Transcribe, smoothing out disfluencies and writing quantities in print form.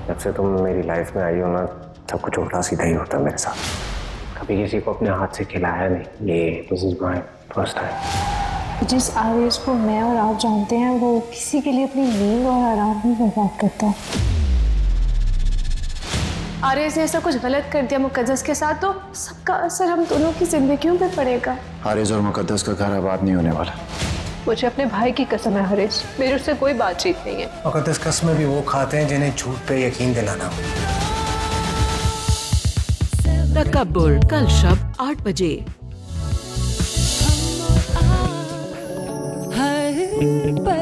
जब से तुम मेरी लाइफ में आई हो ना, सब कुछ उल्टा सीधा ही होता है मेरे साथ। कभी किसी को अपने हाथ से खिलाया नहीं। ये this is my first time. जिस आर्यस को मैं और आप जानते हैं वो किसी के लिए अपनी नींद और आराम नहीं बर्बाद करता। आर्यस ने ऐसा कुछ गलत कर दिया मुकद्दस के साथ तो सबका असर हम दोनों की जिंदगियों पे पड़ेगा। हारिस और मुकद्दस का घर आबाद नहीं होने वाला। मुझे अपने भाई की कसम है हारिस, मेरे उससे कोई बातचीत नहीं है। मुकद्दस कसमें भी वो खाते हैं जिन्हें झूठ पे यकीन दिलाना हो। तकब्बुर कल शब 8 बजे।